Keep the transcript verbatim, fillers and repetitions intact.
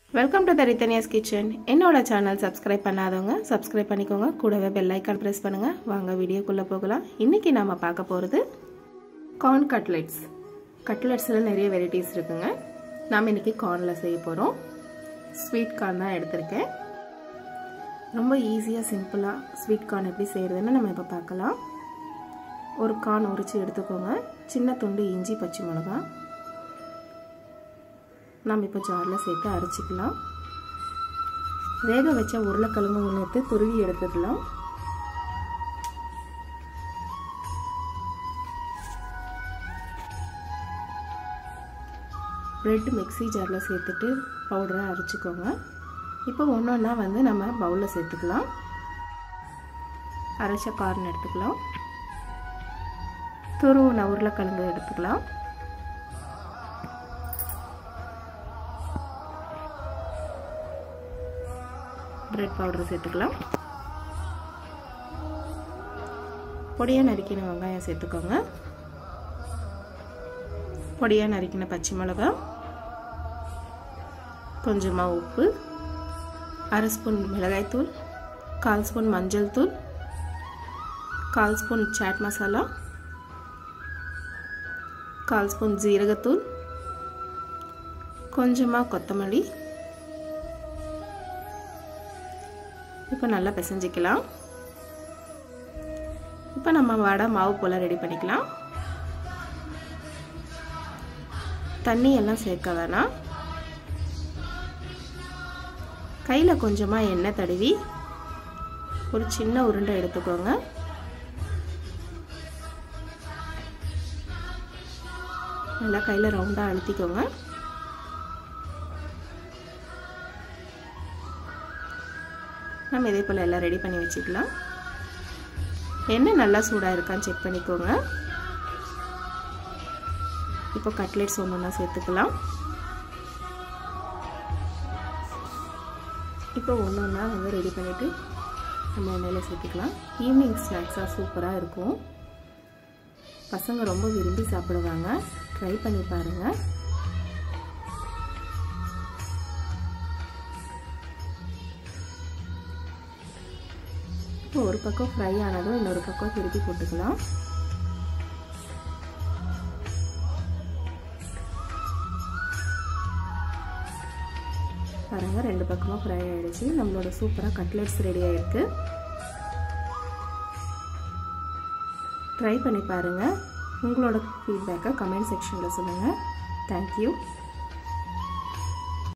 Welcome to the Ritania's Kitchen. என்னோட channel subscribe பண்ணாதவங்க subscribe பண்ணிக்கோங்க. கூடவே பெல் ஐகான் பிரஸ் பண்ணுங்க. வாங்க வீடியோக்குள்ள போகலாம். இன்னைக்கு நாம பார்க்க போறது corn cutlets. Cutletsல நிறைய வெரைட்டிஸ் இருக்குங்க. நாம இன்னைக்கு cornல செய்ய போறோம். ஸ்வீட் corn தான் எடுத்துர்க்கேன். ரொம்ப ஈஸியா சிம்பிளா ஸ்வீட் corn எப்படி செய்யறதுன்னு நம்ம இப்ப பார்க்கலாம். ஒரு corn உரிச்சு எடுத்துக்கோங்க. சின்ன துண்டு இஞ்சி பச்சை மிளகாய் நாம் இப்போ ஜாரில் சேர்த்து அரைச்சிக்கலாம். வேக வச்ச உருளைக்கிழங்கு ஒன்று துருவி எடுத்துக்கலாம். பிரெட் மிக்ஸி ஜாரில் சேர்த்துட்டு பவுடரை அரைச்சிக்கோங்க. இப்போ ஒன்று ஒன்றா வந்து நம்ம பவுலில் சேர்த்துக்கலாம். அரைச்ச கார்ன் எடுத்துக்கலாம். துருவின உருளைக்கிழங்கு எடுத்துக்கலாம். பிரெட் பவுடர் சேர்த்துக்கலாம். பொடியாக நறுக்கின வெங்காயம் சேர்த்துக்கோங்க. பொடியாக நறுக்கின பச்சை மிளகாய், கொஞ்சமாக உப்பு, அரை ஸ்பூன் மிளகாய்த்தூள், கால் ஸ்பூன் மஞ்சள் தூள், கால் ஸ்பூன் சாட் மசாலா, கால் ஸ்பூன் ஜீரகத்தூள், கொஞ்சமாக கொத்தமல்லி. இப்போ நல்லா பிசைஞ்சிக்கலாம். இப்போ நம்ம வடை மாவு போல் ரெடி பண்ணிக்கலாம். தண்ணி எல்லாம் சேர்க்க வேணாம். கையில் கொஞ்சமாக எண்ணெய் தடவி ஒரு சின்ன உருண்டை எடுத்துக்கோங்க. நல்லா கையில் ரவுண்டாக அழுத்திக்கோங்க. நம்ம இதே போல் எல்லாம் ரெடி பண்ணி வச்சுக்கலாம். எண்ணெய் நல்லா சூடாக இருக்கான்னு செக் பண்ணிக்கோங்க. இப்போ கட்லெட்ஸ் ஒன்று ஒன்றா சேர்த்துக்கலாம். இப்போ ஒன்று ஒன்றா வந்து ரெடி பண்ணிவிட்டு நம்ம எண்ணெயில் சேர்த்துக்கலாம். ஈவினிங் ஸ்நாக்ஸாக சூப்பராக இருக்கும். பசங்க ரொம்ப விரும்பி சாப்பிடுவாங்க. ட்ரை பண்ணி பாருங்கள். ஒரு பக்கம் ஃப்ரை ஆனதும் இன்னொரு பக்கம் திருப்பி போட்டுக்கலாம். பாருங்க, ரெண்டு பக்கமும் ஃப்ரை ஆயிடுச்சு. நம்மளோட சூப்பராக கட்லெட்ஸ் ரெடி ஆயிருக்கு. ட்ரை பண்ணி பாருங்க. உங்களோட ஃபீட்பேக்கை கமெண்ட் செக்ஷனில் சொல்லுங்கள். தேங்க்யூ.